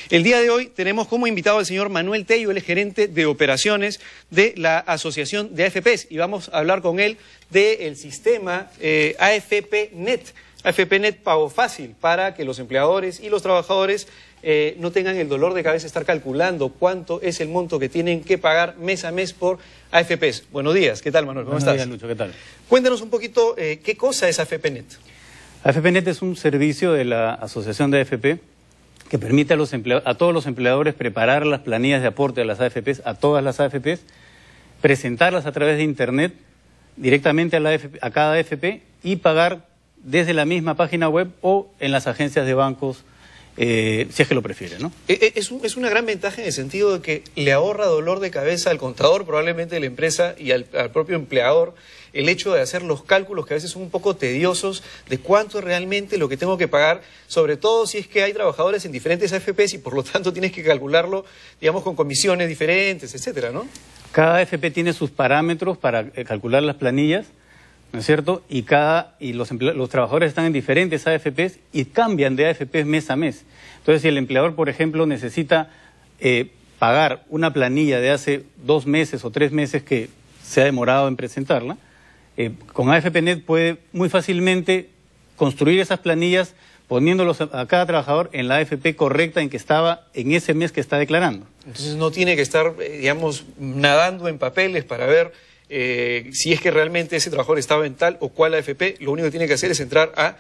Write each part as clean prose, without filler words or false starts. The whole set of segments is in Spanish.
El día de hoy tenemos como invitado al señor Manuel Tello, él es gerente de operaciones de la Asociación de AFPs, y vamos a hablar con él del sistema AFPNet. AFPNet Pago Fácil, para que los empleadores y los trabajadores no tengan el dolor de cabeza estar calculando cuánto es el monto que tienen que pagar mes a mes por AFPs. Buenos días, ¿qué tal, Manuel? ¿Cómo estás? Buenos días, Lucho, ¿qué tal? Cuéntanos un poquito qué cosa es AFPNet. AFPNet es un servicio de la Asociación de AFP que permite a todos los empleadores preparar las planillas de aporte a las AFPs, a todas las AFPs, presentarlas a través de Internet directamente a cada AFP y pagar desde la misma página web o en las agencias de bancos, si es que lo prefiere, ¿no? Es una gran ventaja en el sentido de que le ahorra dolor de cabeza al contador probablemente de la empresa y al propio empleador el hecho de hacer los cálculos que a veces son un poco tediosos de cuánto es realmente lo que tengo que pagar, sobre todo si es que hay trabajadores en diferentes AFPs y por lo tanto tienes que calcularlo, digamos, con comisiones diferentes, etcétera, ¿no? Cada AFP tiene sus parámetros para calcular las planillas, ¿no es cierto? Y los trabajadores están en diferentes AFPs y cambian de AFPs mes a mes. Entonces, si el empleador, por ejemplo, necesita pagar una planilla de hace 2 meses o 3 meses que se ha demorado en presentarla, con AFPNet puede muy fácilmente construir esas planillas poniéndolos a cada trabajador en la AFP correcta en que estaba en ese mes que está declarando. Entonces no tiene que estar, digamos, nadando en papeles para ver si es que realmente ese trabajador estaba en tal o cual AFP. Lo único que tiene que hacer es entrar a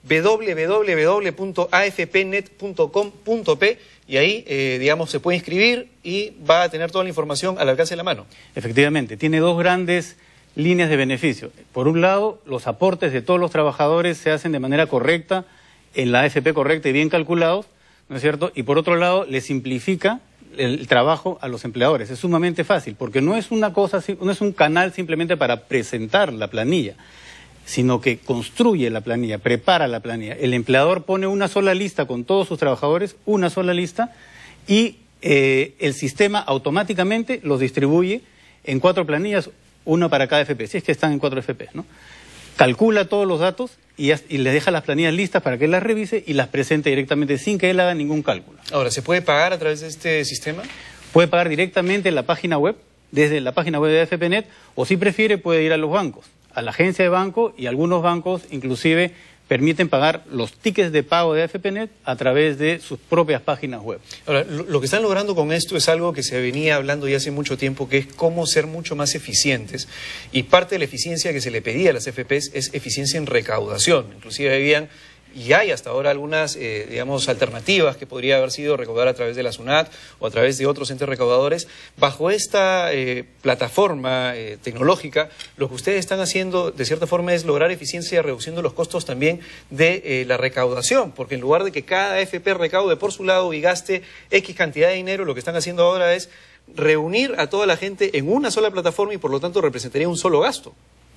www.afpnet.com.p y ahí, digamos, se puede inscribir y va a tener toda la información al alcance de la mano. Efectivamente, tiene 2 grandes líneas de beneficio. Por un lado, los aportes de todos los trabajadores se hacen de manera correcta, en la AFP correcta y bien calculados, ¿no es cierto? Y por otro lado, le simplifica el trabajo a los empleadores. Es sumamente fácil, porque no es una cosa, no es un canal simplemente para presentar la planilla, sino que construye la planilla, prepara la planilla. El empleador pone una sola lista con todos sus trabajadores, una sola lista, y el sistema automáticamente los distribuye en 4 planillas, uno para cada AFP, si es que están en 4 AFPs, ¿no? Calcula todos los datos y le deja las planillas listas para que él las revise y las presente directamente sin que él haga ningún cálculo. Ahora, ¿se puede pagar a través de este sistema? Puede pagar directamente en la página web, desde la página web de AFPNet, o si prefiere puede ir a los bancos, a la agencia de banco, y algunos bancos inclusive permiten pagar los tickets de pago de AFPNet a través de sus propias páginas web. Ahora, lo que están logrando con esto es algo que se venía hablando ya hace mucho tiempo, que es cómo ser mucho más eficientes. Y parte de la eficiencia que se le pedía a las AFPs es eficiencia en recaudación. Inclusive habían, y hay hasta ahora algunas, digamos, alternativas que podría haber sido recaudar a través de la SUNAT o a través de otros entes recaudadores. Bajo esta plataforma tecnológica, lo que ustedes están haciendo, de cierta forma, es lograr eficiencia reduciendo los costos también de la recaudación, porque en lugar de que cada AFP recaude por su lado y gaste X cantidad de dinero, lo que están haciendo ahora es reunir a toda la gente en una sola plataforma y por lo tanto representaría un solo gasto.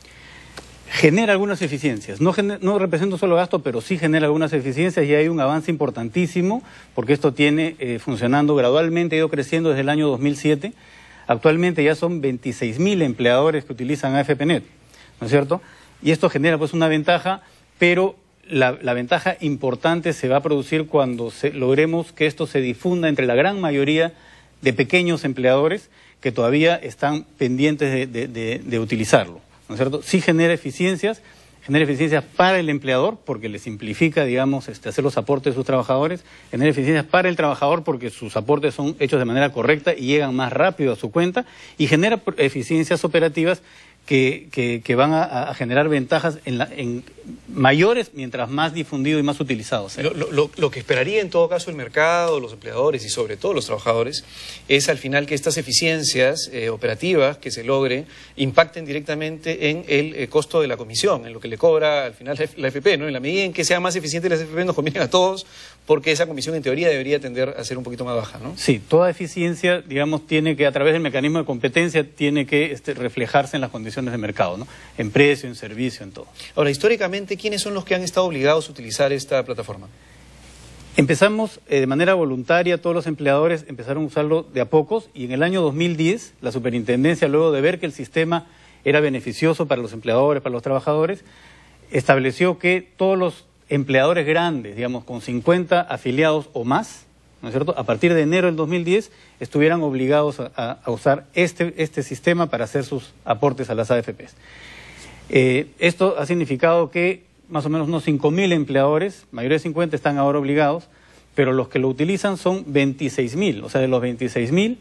Genera algunas eficiencias, no representa un solo gasto, pero sí genera algunas eficiencias y hay un avance importantísimo porque esto tiene funcionando gradualmente, ha ido creciendo desde el año 2007. Actualmente ya son 26.000 empleadores que utilizan AFPNet, ¿no es cierto? Y esto genera pues una ventaja, pero la ventaja importante se va a producir cuando logremos que esto se difunda entre la gran mayoría de pequeños empleadores que todavía están pendientes de utilizarlo, ¿no es cierto? Sí genera eficiencias para el empleador porque le simplifica, digamos, hacer los aportes de sus trabajadores, genera eficiencias para el trabajador porque sus aportes son hechos de manera correcta y llegan más rápido a su cuenta, y genera eficiencias operativas que van a generar ventajas en mayores mientras más difundido y más utilizado sea. Lo que esperaría en todo caso el mercado, los empleadores y sobre todo los trabajadores es al final que estas eficiencias operativas que se logren impacten directamente en el costo de la comisión, en lo que le cobra al final la AFP, ¿no? En la medida en que sea más eficiente la AFP nos conviene a todos porque esa comisión en teoría debería tender a ser un poquito más baja, ¿no? Sí, toda eficiencia, digamos, tiene que a través del mecanismo de competencia tiene que reflejarse en las condiciones de mercado, ¿no? En precio, en servicio, en todo. Ahora, históricamente, ¿quiénes son los que han estado obligados a utilizar esta plataforma? Empezamos de manera voluntaria, todos los empleadores empezaron a usarlo de a pocos, y en el año 2010 la superintendencia, luego de ver que el sistema era beneficioso para los empleadores, para los trabajadores, estableció que todos los empleadores grandes, digamos, con 50 afiliados o más, ¿no es cierto?, a partir de enero del 2010 estuvieran obligados a usar este sistema para hacer sus aportes a las AFPs. Esto ha significado que más o menos unos 5.000 empleadores, mayores de 50, están ahora obligados, pero los que lo utilizan son 26.000, o sea, de los 26.000,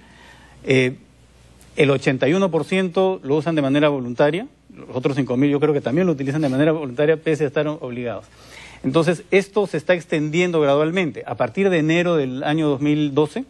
el 81% lo usan de manera voluntaria, los otros 5.000 yo creo que también lo utilizan de manera voluntaria pese a estar obligados. Entonces, esto se está extendiendo gradualmente. A partir de enero del año 2012,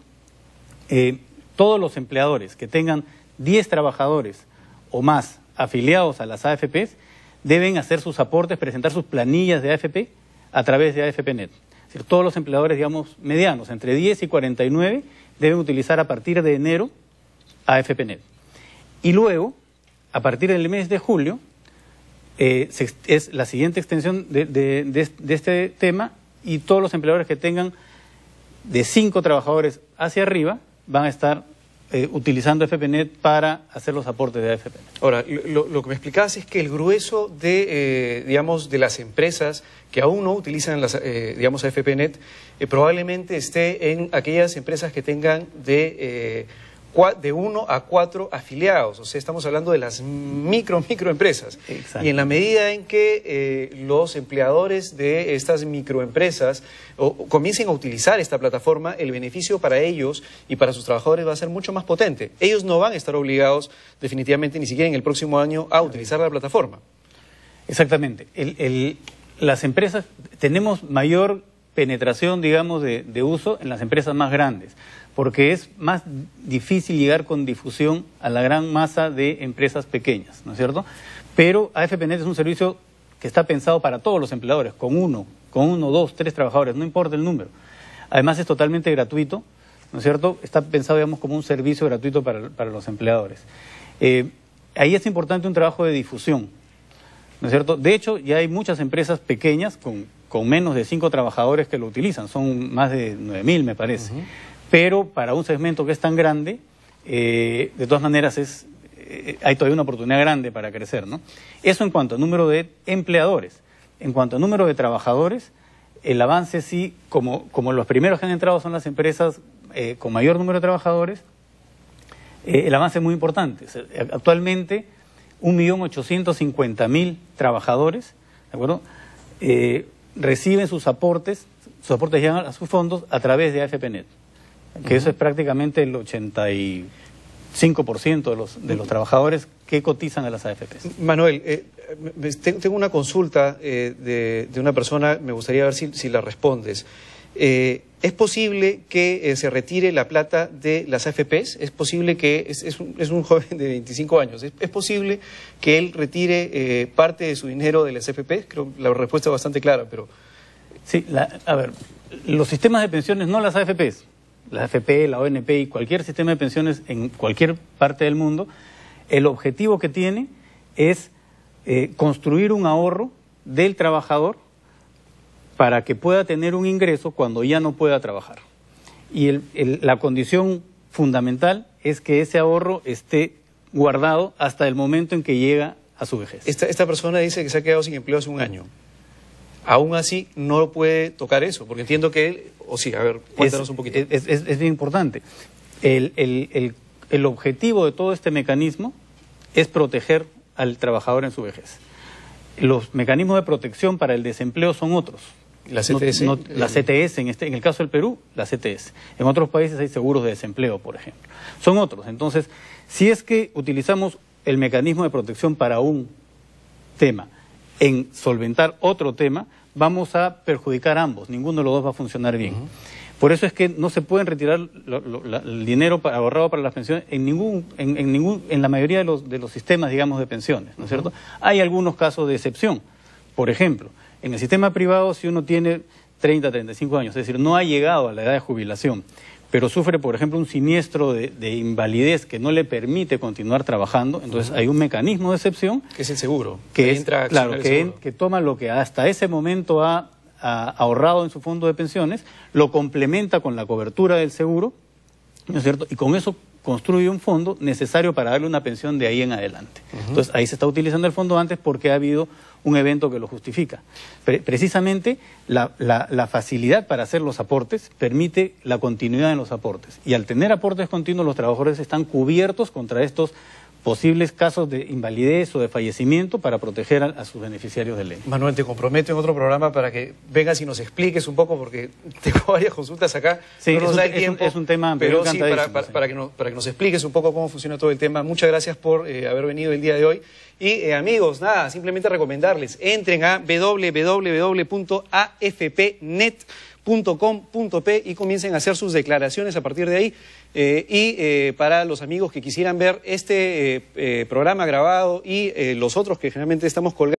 todos los empleadores que tengan 10 trabajadores o más afiliados a las AFPs deben hacer sus aportes, presentar sus planillas de AFP a través de AFPNet. Es decir, todos los empleadores, digamos, medianos, entre 10 y 49, deben utilizar a partir de enero AFPNet. Y luego, a partir del mes de julio, es la siguiente extensión de este tema, y todos los empleadores que tengan de 5 trabajadores hacia arriba van a estar utilizando AFPNet para hacer los aportes de AFPNet. Ahora, lo que me explicabas es que el grueso de, digamos, de las empresas que aún no utilizan las, digamos, AFPNet, probablemente esté en aquellas empresas que tengan de 1 a 4 afiliados, o sea, estamos hablando de las microempresas. Y en la medida en que los empleadores de estas microempresas comiencen a utilizar esta plataforma, el beneficio para ellos y para sus trabajadores va a ser mucho más potente. Ellos no van a estar obligados definitivamente ni siquiera en el próximo año a utilizar la plataforma. Exactamente. Las empresas, tenemos mayor penetración, digamos, de uso en las empresas más grandes, porque es más difícil llegar con difusión a la gran masa de empresas pequeñas, ¿no es cierto? Pero AFPNet es un servicio que está pensado para todos los empleadores, con uno, 2, 3 trabajadores, no importa el número. Además es totalmente gratuito, ¿no es cierto? Está pensado, digamos, como un servicio gratuito para los empleadores. Ahí es importante un trabajo de difusión, ¿no es cierto? De hecho, ya hay muchas empresas pequeñas con menos de 5 trabajadores que lo utilizan, son más de 9.000 me parece. Pero para un segmento que es tan grande, de todas maneras hay todavía una oportunidad grande para crecer, ¿no? Eso en cuanto a número de empleadores. En cuanto a número de trabajadores, el avance sí, como los primeros que han entrado son las empresas con mayor número de trabajadores, el avance es muy importante. O sea, actualmente 1.850.000 trabajadores, ¿de acuerdo?, reciben sus aportes llegan a sus fondos a través de AFPNet, que eso es prácticamente el 85% de los trabajadores que cotizan a las AFPs. Manuel, tengo una consulta de una persona, me gustaría ver si la respondes. ¿Es posible que se retire la plata de las AFPs? ¿Es posible que, es un joven de 25 años, ¿es posible que él retire parte de su dinero de las AFPs? Creo que la respuesta es bastante clara, pero... Sí, a ver, los sistemas de pensiones, no las AFPs, la AFP, la ONP y cualquier sistema de pensiones en cualquier parte del mundo, el objetivo que tiene es construir un ahorro del trabajador para que pueda tener un ingreso cuando ya no pueda trabajar. Y la condición fundamental es que ese ahorro esté guardado hasta el momento en que llega a su vejez. Esta persona dice que se ha quedado sin empleo hace un año. Aún así no puede tocar eso, porque entiendo que él... O sí, a ver, cuéntanos un poquito. Es bien importante. El objetivo de todo este mecanismo es proteger al trabajador en su vejez. Los mecanismos de protección para el desempleo son otros. ¿La CTS? La CTS, en el caso del Perú, la CTS. En otros países hay seguros de desempleo, por ejemplo. Son otros. Entonces, si es que utilizamos el mecanismo de protección para un tema en solventar otro tema, vamos a perjudicar a ambos, ninguno de los dos va a funcionar bien. Por eso es que no se pueden retirar el dinero ahorrado para las pensiones en la mayoría de los sistemas, digamos, de pensiones, ¿no es cierto? Hay algunos casos de excepción. Por ejemplo, en el sistema privado, si uno tiene 30, 35 años, es decir, no ha llegado a la edad de jubilación, pero sufre, por ejemplo, un siniestro de invalidez que no le permite continuar trabajando, entonces hay un mecanismo de excepción. Que es el seguro. Que toma lo que hasta ese momento ha ahorrado en su fondo de pensiones, lo complementa con la cobertura del seguro, ¿no es cierto? Y con construye un fondo necesario para darle una pensión de ahí en adelante. Entonces, ahí se está utilizando el fondo antes porque ha habido un evento que lo justifica. Precisamente, la facilidad para hacer los aportes permite la continuidad en los aportes. Y al tener aportes continuos, los trabajadores están cubiertos contra estos posibles casos de invalidez o de fallecimiento para proteger a sus beneficiarios de ley. Manuel, te comprometo en otro programa para que vengas y nos expliques un poco, porque tengo varias consultas acá. Sí, no nos da el tiempo, es un tema pero sí, para que nos expliques un poco cómo funciona todo el tema. Muchas gracias por haber venido el día de hoy. Y amigos, nada, simplemente recomendarles, entren a www.afpnet.com.p y comiencen a hacer sus declaraciones a partir de ahí. Para los amigos que quisieran ver este programa grabado y los otros que generalmente estamos colgando,